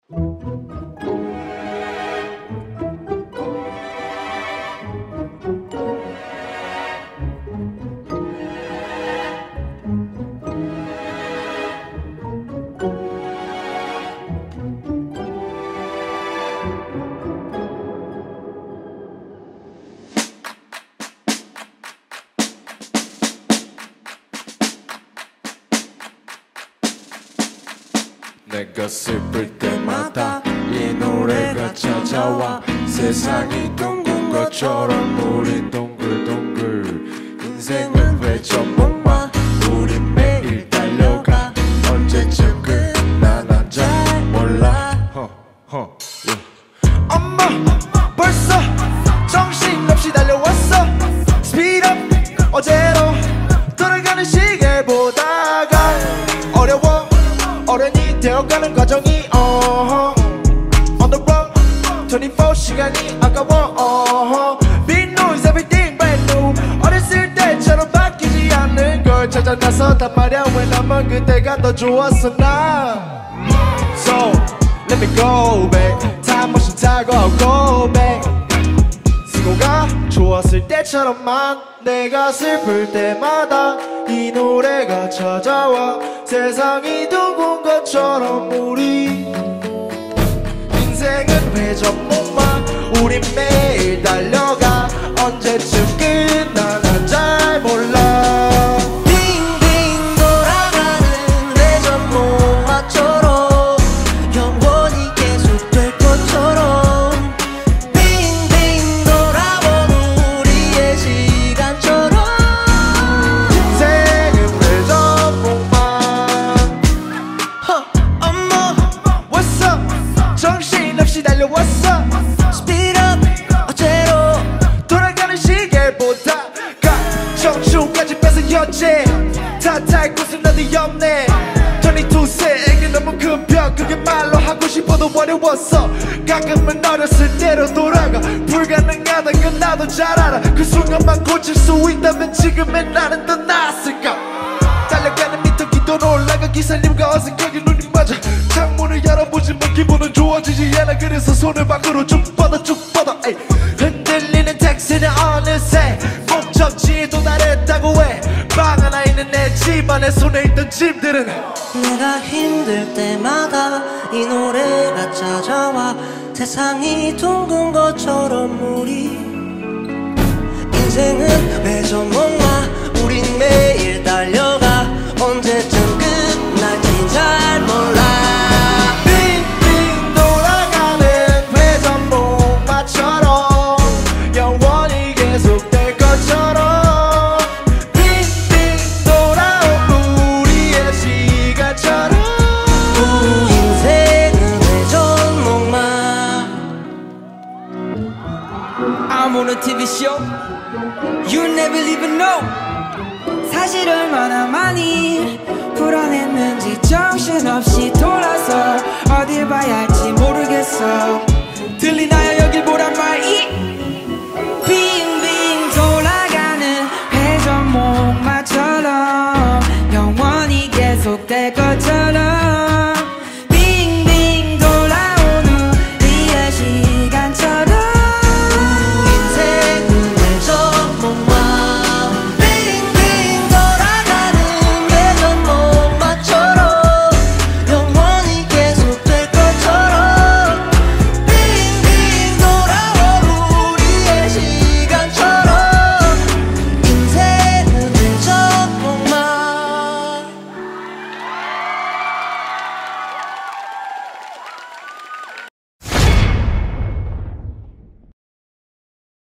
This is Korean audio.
내가 슬플 때마다 이 노래가 찾아와. 세상이 둥근 것처럼 우린 동글동글. 인생은 회전목마. 우린 매일 달려가. 언제쯤 끝나나 잘 몰라. 엄마 벌써 정신없이 달려왔어. Speed up 어제로 돌아가는 시계 보다가 어려워. 어른이 되어가는 과정이 On the road 24시간이 아까워 Big noise everything brand new. 어렸을 때처럼 바뀌지 않는 걸 찾아나섰단 말야. 왜 나만 그때가 더 좋았어 나. So let me go back. 타임머신 타고 go back. 쓰고 가 좋았을 때처럼만. 내가 슬플 때마다 이 노래가 찾아와. 세상이 둥근 것처럼 우리 인생은 회전목마. 우린 매일 달려가. 언제쯤 끝나나 잘 몰라. 빙빙 돌아가는 회전목마처럼 영원히 계속될 것처럼. 빙빙 돌아온 우리의 시간처럼. 인생은 회전목마. 엄마 What's up 정신없이 달려왔어. Speed up 어제로 돌아가는 시계보다가 청춘까지 뺏어였지. 탓할 곳은 어디 없네. 22세에게 너무 큰 벽. 그게 말로 하고 싶어도 어려웠어. 가끔은 어렸을 때로 돌아가. 불가능하단 건 나도 잘 알아. 그 순간만 고칠 수 있다면 지금의 나는 더 나았을까. 달려가는 미터기도 올라가. 기사님과 어색하게 눈이 맞아. 창문을 열어보지만 기분은 좋아지지 않아. 그래서 손을 밖으로 쭉 뻗어 에이. 흔들리는 택시는 어느새 목적지에 도달했다고 해. 방 하나 있는 내 집안에 손에 있던 짐들은 내가 힘들 때마다 이 노래가 찾아와. 세상이 둥근 것처럼 우리 인생은 회전목마. 우린 매일 달려가. 언제쯤 끝날지 잘 몰라. 빙빙 돌아가는 회전목마처럼 영원히 계속될 것처럼. 빙빙 돌아온 우리의 시간처럼. 인생은 회전목마. I'm on a TV show. You never even know. 사실 얼마나 많이 불안했는지 정신없이 돌아서 어딜 봐야 할지 모르겠어. 들리나요 여길 보란 말이. 빙빙 돌아가는 회전목마처럼 영원히 계속될 것처럼.